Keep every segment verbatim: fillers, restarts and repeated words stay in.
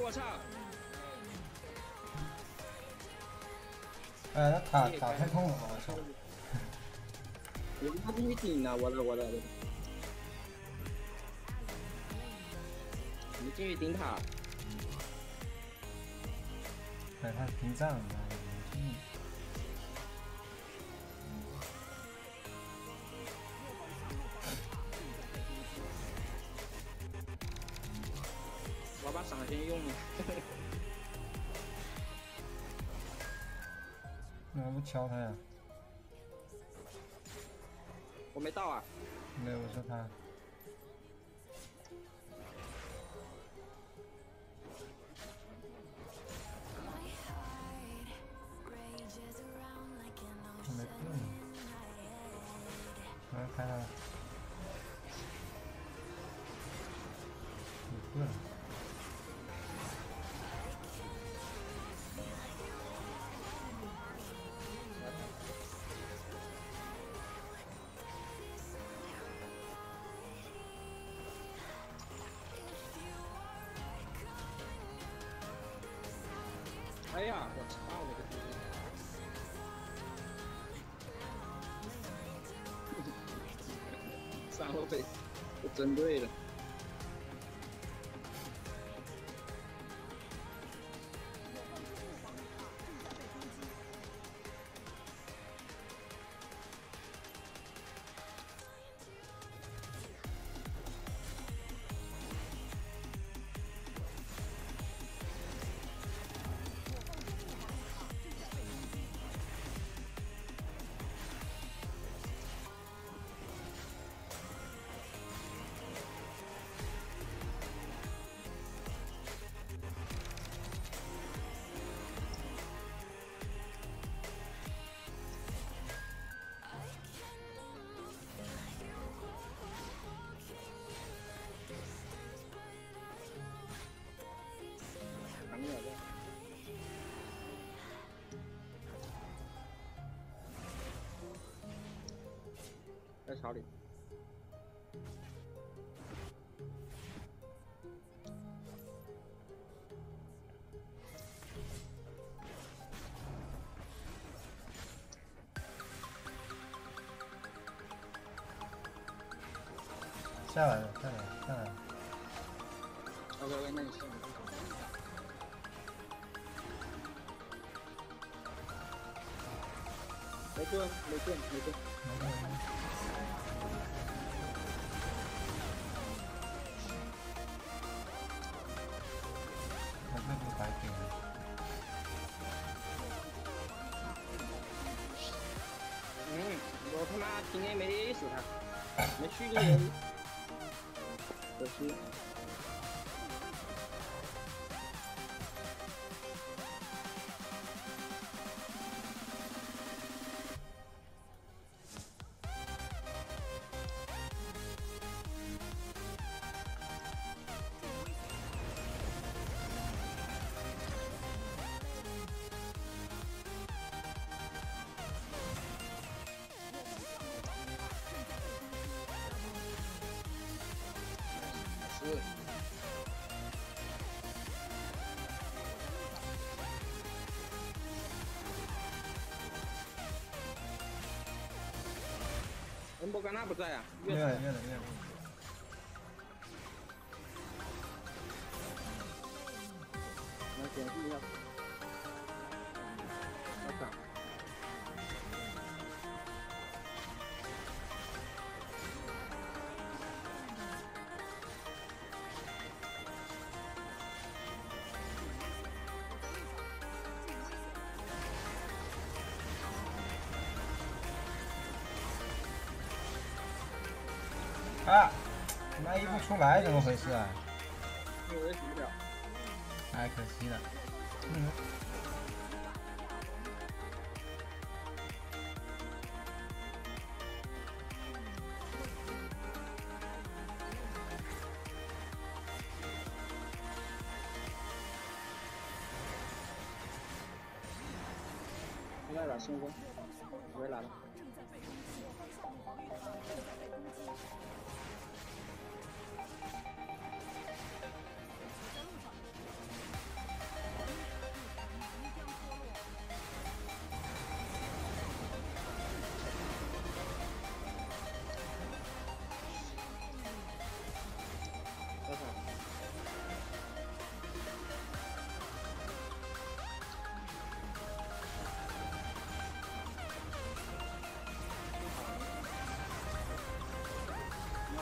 我操！ 哎，那塔塔太痛了，我操！ 我他必须顶了，我的我的我的！你继续顶塔。 哎，他屏障，嗯。 我把闪先用了。 你还不敲他呀？ 我没到啊。 没有，我说他。没盾。来开他。有盾。 哎呀，我操我的天！三后被被针对了。在草里。 下来了，下来了，下来了。 OK OK， 那你先。没盾，没盾，没盾。 没盾。 我这不白给了。 嗯，我他妈今天没得死他，没去就有。可惜。是。恩博甘纳不在啊？ 越了，越了，越了。 来点击一下。我操！ 啊！妈一不出来，怎么回事啊？ 我也死不了。 太可惜了。嗯。 应该打先锋，我也来了。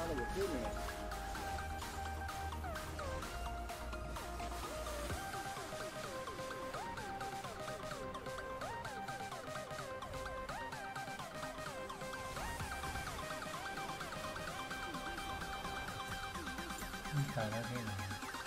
那个有后面。 你打到这里。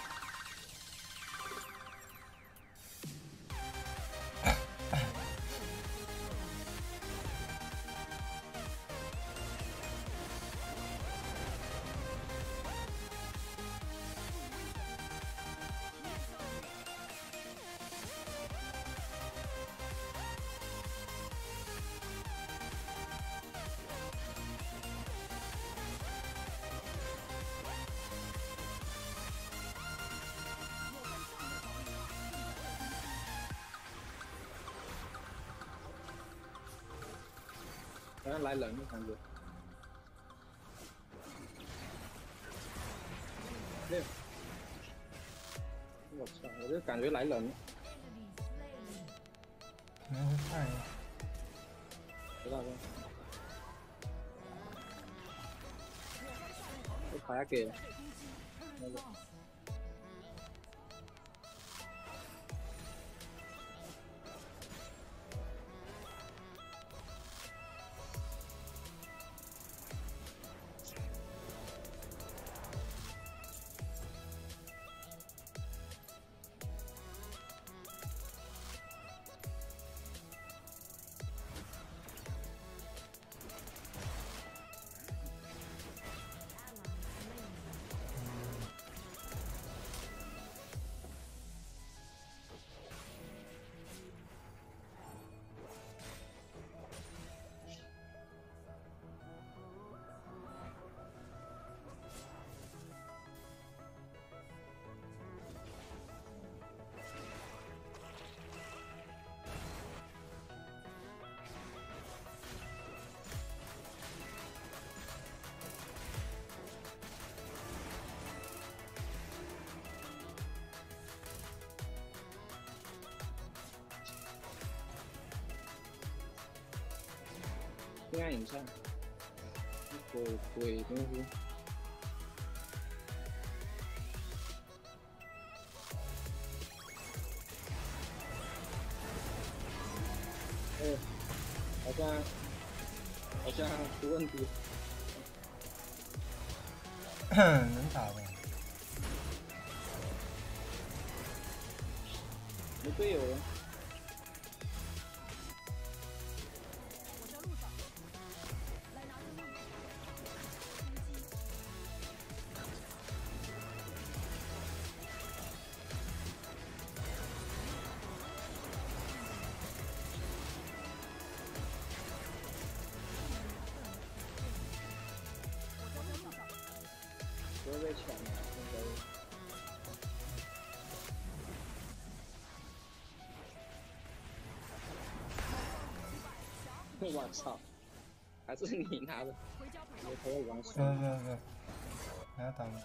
好像来人了感觉。六，我操！我就感觉来人了。 可能会看一下。 知道的。我卡下给了。那个。黑暗影像，鬼鬼东西。哎，好像好像出问题。 能打吧？ 没队友了。不会被抢的，应该。我操！还是你拿的，我头要玩死。 不不不，不要打了。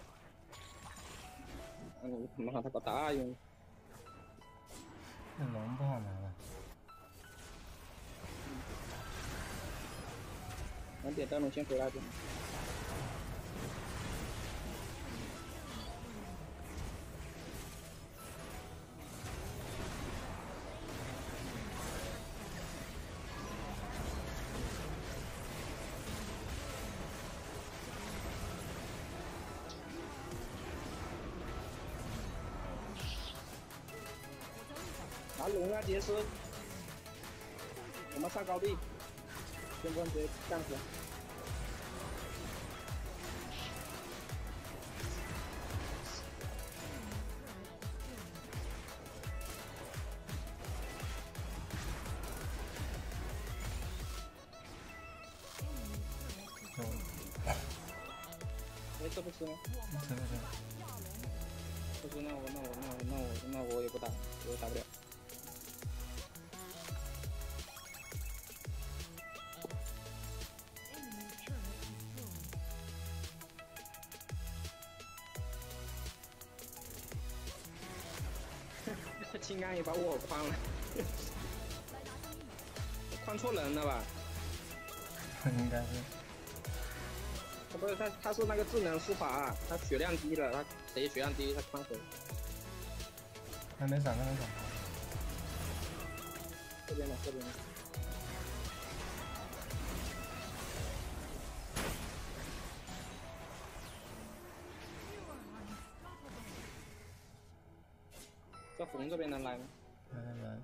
那你他妈他把大用。 这龙不好拿了。 晚点灯笼先回来点。拿龙啊，杰斯！我们上高地，先锋直接干死。 走。 哎，这不是吗？ 是不是？ 不是，那我那我那我那我那我也不打，我也打不了。青钢也把我框了，框错人了吧？ 应该是。 他不是他，他是那个智能术法，他血量低了，他谁血量低他看回。 还没闪，还没闪。 这边的，这边的。这红这边能来吗？ 来来来。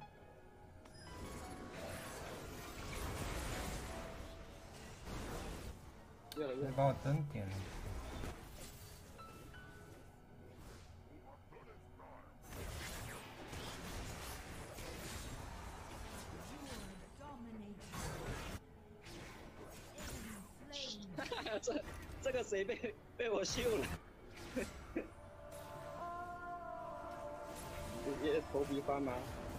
越了越了。 把我灯点了。 这这个谁被被我秀了？直接头皮发麻。